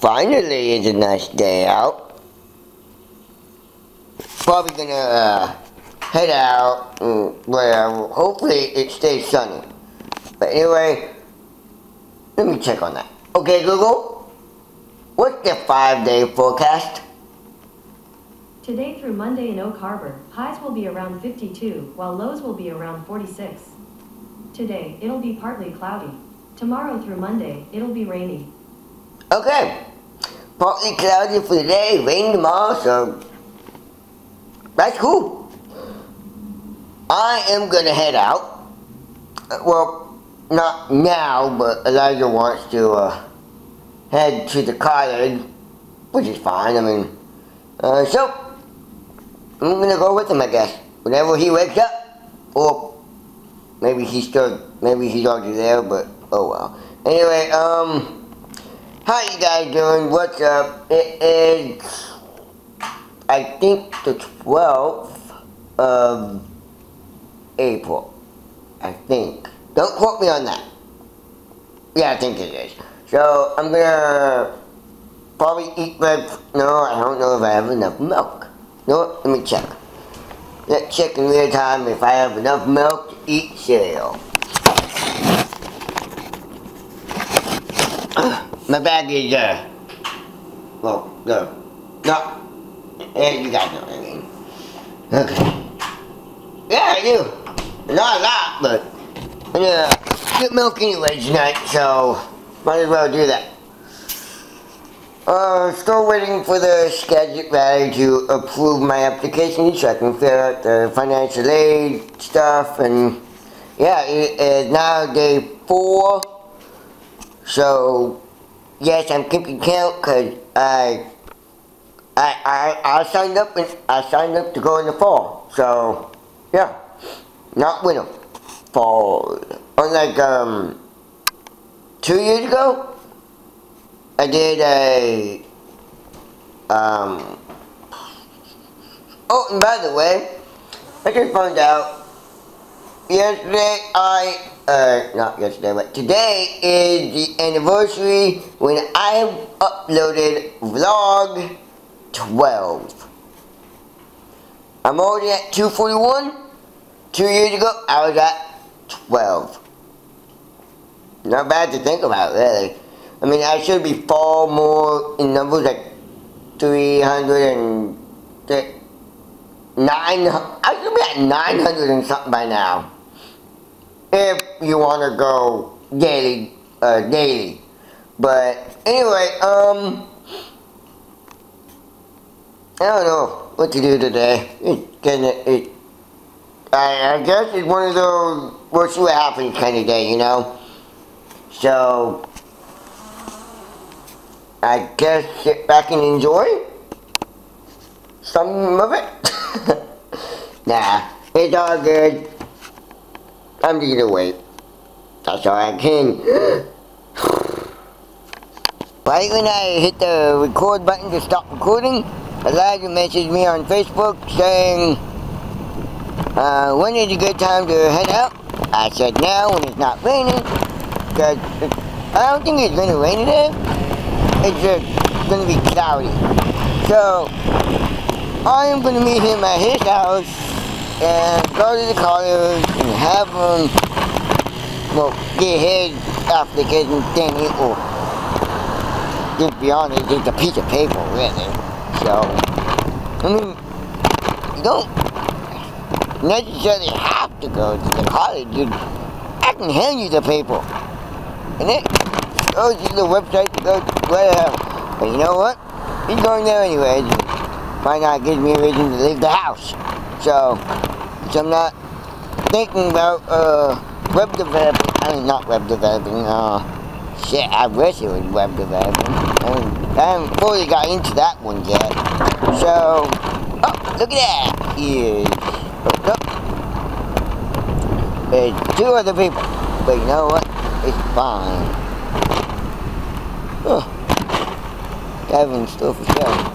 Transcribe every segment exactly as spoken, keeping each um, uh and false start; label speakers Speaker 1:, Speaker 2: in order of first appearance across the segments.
Speaker 1: finally it's a nice day out. Probably gonna uh, head out where hopefully it stays sunny. But anyway, let me check on that. Okay, Google, what's the five-day forecast?
Speaker 2: Today through Monday in Oak Harbor, highs will be around fifty-two, while lows will be around forty-six. Today, it'll be partly cloudy. Tomorrow through Monday, it'll be rainy.
Speaker 1: Okay, partly cloudy for today, rain tomorrow, so that's cool. I am gonna head out. Well, not now, but Elijah wants to uh, head to the college, which is fine. I mean, uh, so I'm gonna go with him, I guess. Whenever he wakes up, or maybe he's still, maybe he's already there, but oh well. Anyway, um. How you guys doing? What's up? It is, I think, the twelfth of April. I think. Don't quote me on that. Yeah, I think it is. So, I'm gonna probably eat bread. No, I don't know if I have enough milk. No, let me check. Let's check in real time if I have enough milk to eat cereal. My bag is, uh, well, no, no, yeah, you guys know what I mean. Okay. Yeah, I do. Not a lot, but I'm gonna get milk anyway tonight, so might as well do that. Uh, still waiting for the Skagit Valley to approve my application so I can fill out the financial aid stuff, and yeah, it is now day four, so yes, I'm keeping count because I, I, I, I signed up and I signed up to go in the fall. So, yeah, not winter, fall. Unlike um, two years ago, I did a um. Oh, and by the way, I just found out yesterday I. Uh, not yesterday, but today is the anniversary when I uploaded vlog twelve. I'm already at two forty-one. Two years ago, I was at twelve. Not bad to think about, really. I mean, I should be far more in numbers, like three hundred and nine. I should be at nine hundred and something by now. If you want to go daily, uh, daily. But anyway, um, I don't know what to do today. It's gonna, it, I, I guess it's one of those, we'll see what happens kind of day, you know? So, I guess sit back and enjoy some of it. Nah, it's all good. I'm just gonna wait. That's all I can. Right when I hit the record button to stop recording, Elijah messaged me on Facebook saying, uh, when is a good time to head out? I said now when it's not raining, because I don't think it's gonna rain today. It's just gonna be cloudy. So, I am gonna meet him at his house and go to the college and have them, well, get his application thing, or just be honest, it's a piece of paper, really. So, I mean, you don't necessarily have to go to the college. You, I can hand you the paper, and it goes to the website to go to whatever. But you know what? He's going there anyways. Why not give me a reason to leave the house? So, so I'm not thinking about uh, web developing. I mean, not web developing. Uh, shit, I wish it was web developing. I, mean, I haven't fully got into that one yet. So, oh, look at that. Here's, oh, no. There's two other people. But you know what? It's fine. Oh, Kevin's still for sure.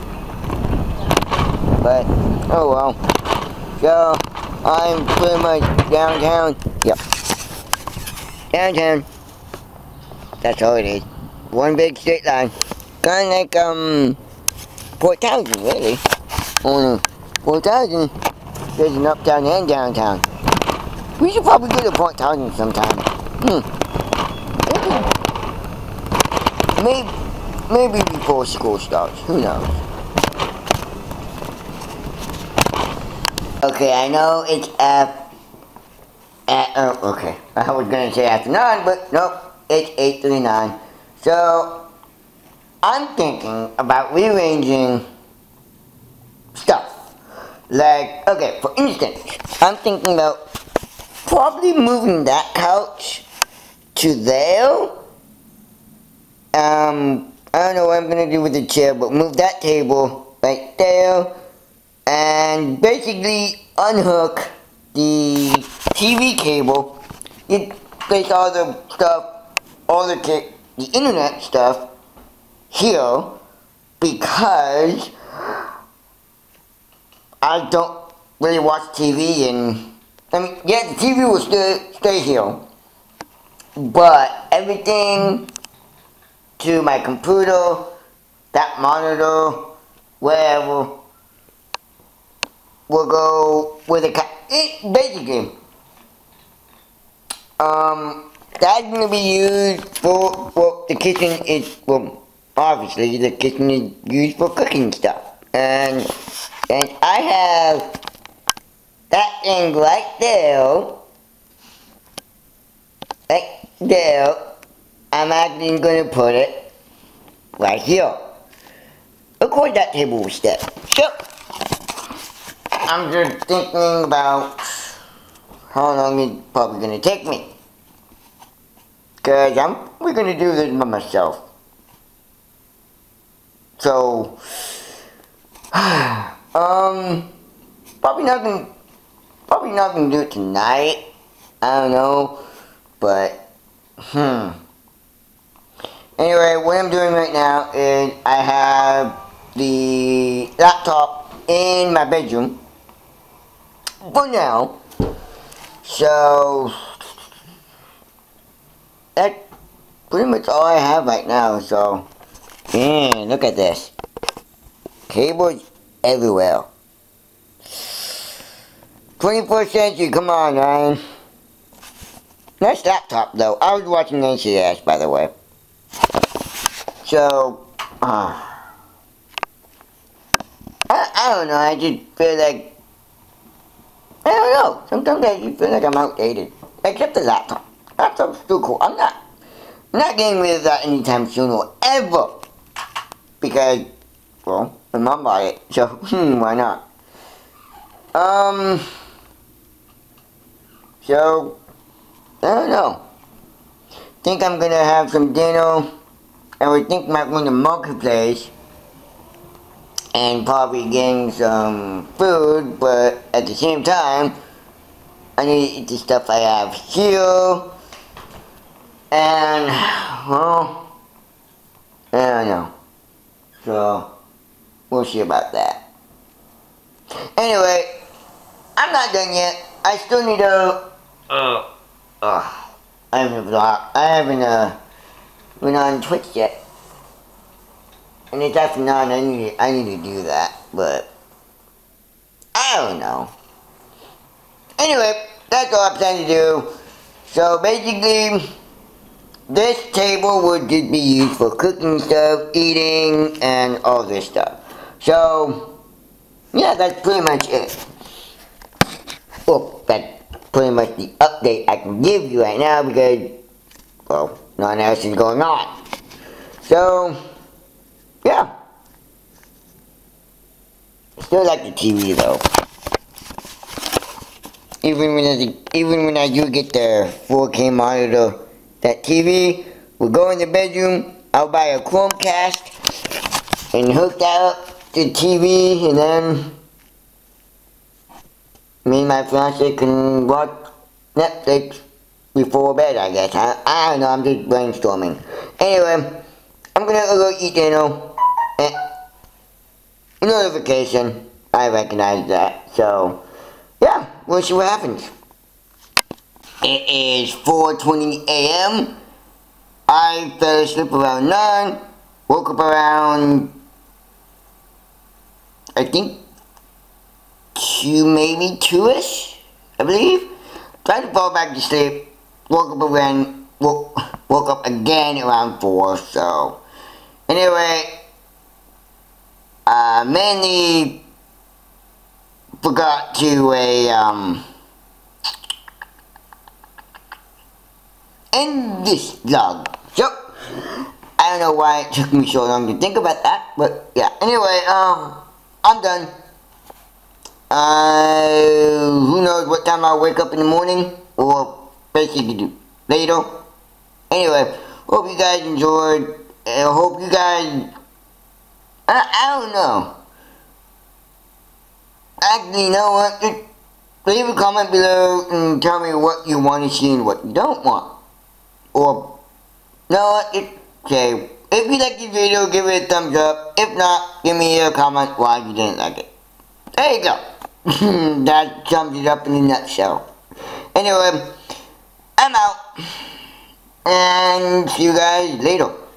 Speaker 1: But, oh well. So, I'm pretty much downtown. Yep. Downtown. That's all it is. One big straight line. kind of like, um, Port Townsend, really. Only Port Townsend, there's an uptown and downtown. We should probably go to Port Townsend sometime. Hmm. Maybe, maybe before school starts. Who knows? Okay, I know it's af... At, oh, okay. I was gonna say after nine, but nope. It's eight thirty-nine. So, I'm thinking about rearranging stuff. Like, okay, for instance, I'm thinking about probably moving that couch to there. Um, I don't know what I'm gonna do with the chair, but move that table right there, and basically unhook the T V cable. You place all the stuff, all the the internet stuff here, because I don't really watch T V, and I mean, yeah, the T V will still stay here, but everything to my computer, that monitor, wherever, will go with a cat. It, basically, um, that's gonna be used for, for the kitchen. Is well, obviously the kitchen is used for cooking stuff, and and I have that thing right there, right there. I'm actually gonna put it right here. Of course, that table will stay. So, I'm just thinking about how long it's probably gonna take me. Cause I'm, we're gonna do this by myself. So, um, probably not gonna, probably not gonna do it tonight. I don't know, but, hmm. Anyway, what I'm doing right now is I have the laptop in my bedroom for now. So that's pretty much all I have right now. So, man, look at this. Cables everywhere. twenty-first century, come on, Ryan. Nice laptop, though. I was watching N C S, by the way. So, uh, I, I don't know, I just feel like, I don't know, sometimes I just feel like I'm outdated. Except the laptop. Laptop's still cool. I'm not, I'm not getting rid of that anytime soon or ever. Because, well, my mom bought it, so, hmm, why not? Um, so, I don't know. Think I'm gonna have some dinner. I would think about going to Marketplace and probably getting some food, but at the same time, I need to eat the stuff I have here. And, well, I don't know. So, we'll see about that. Anyway, I'm not done yet. I still need to, uh, uh, I haven't vlog, I haven't, uh, been on Twitch yet. And it's after nine, I need to, I need to do that, but I don't know. Anyway, that's all I'm planning to do. So basically, this table would just be used for cooking stuff, eating, and all this stuff. So, yeah, that's pretty much it. Well, that's pretty much the update I can give you right now because, well, nothing else is going on. So, yeah. Still like the T V though. Even when I, even when I do get the four K monitor, that T V will go in the bedroom. I'll buy a Chromecast and hook that up to the T V, and then me and my fiance can watch Netflix before bed, I guess. I, I don't know, I'm just brainstorming. Anyway, I'm gonna go eat dinner. And notification, I recognize that. So, yeah, we'll see what happens. It is four twenty a m I fell asleep around nine. woke up around, I think, two, maybe two-ish, I believe. Tried to fall back to sleep, woke up again, woke, woke up again around four, so. Anyway, I mainly forgot to, uh, um, end this vlog. So, I don't know why it took me so long to think about that, but yeah. Anyway, um, I'm done. Uh, who knows what time I'll wake up in the morning, or basically later. Anyway, hope you guys enjoyed, and hope you guys, I, I don't know. Actually, you know what, just leave a comment below and tell me what you want to see and what you don't want. Or, you know what, it, okay, if you like this video, give it a thumbs up. If not, give me a comment why you didn't like it. There you go. That sums it up in a nutshell. Anyway, I'm out. And see you guys later.